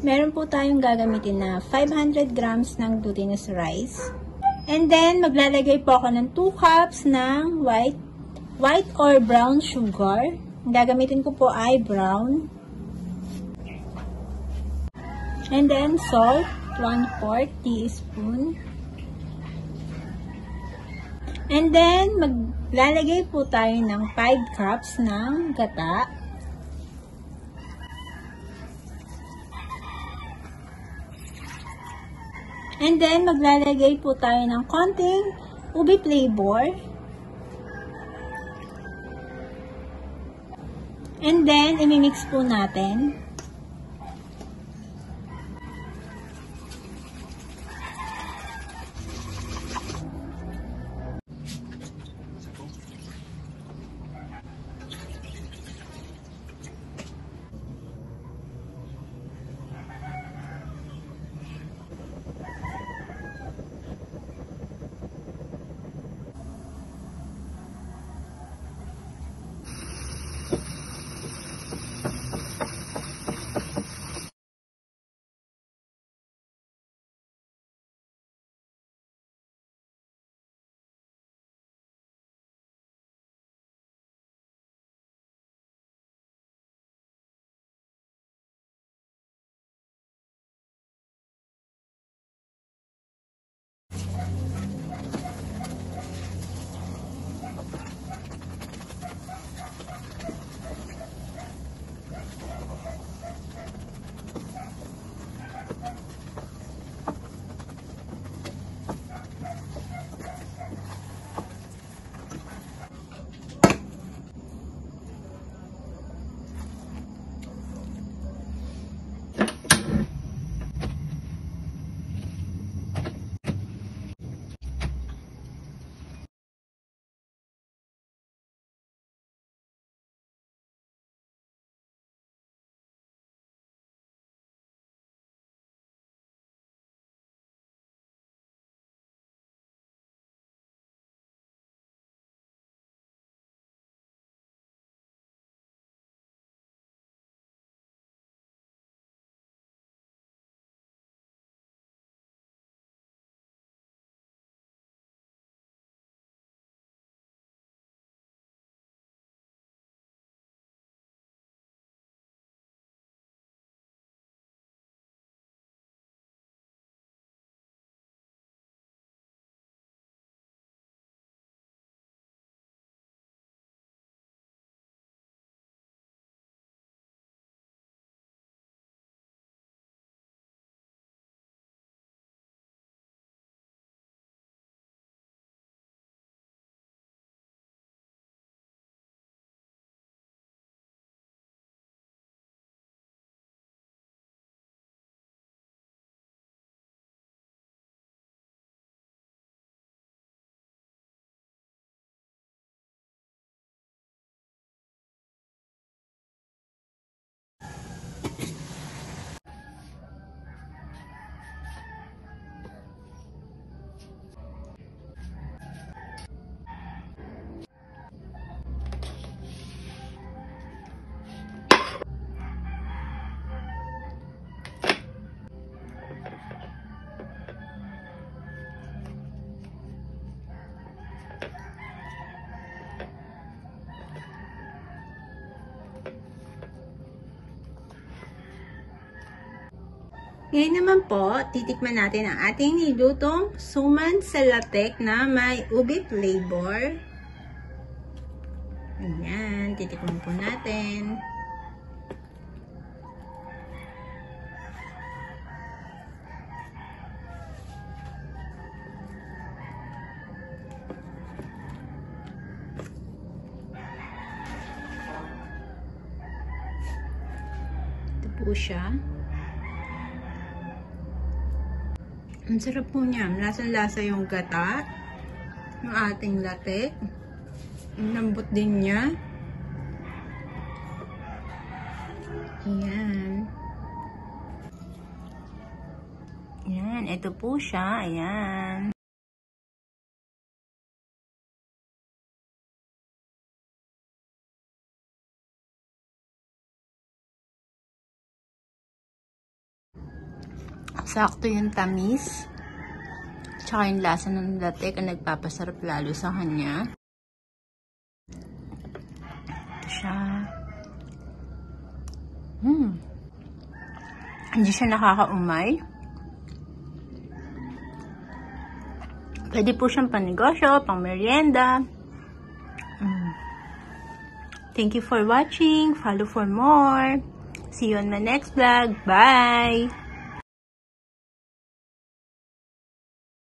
meron po tayong gagamitin na 500 grams ng glutinous rice. And then, maglalagay po ako ng 2 cups ng white or brown sugar. Ang gagamitin ko po ay brown. And then, salt, 1/4 teaspoon. And then, maglalagay po tayo ng 5 cups ng gata. And then, maglalagay po tayo ng konting ubi flavor. And then, imimix po natin. Ngayon naman po, titikman natin ang ating nilutong suman sa latek na may ubi flavor. Ayan, titikman po natin. Ito po siya. Ang sarap po niya. Lasang-lasa yung gata. Yung ating latek. Ang lambot din niya. Ayan. Ayan. Ito po siya. Ayan. Sakto yung tamis. Tsaka yung lasa ng latte ang nagpapasarap lalo sa kanya. Ito siya. Hindi siya nakakaumay. Pwede po siyang panegosyo, pang merienda. Thank you for watching. Follow for more. See you on my next vlog. Bye!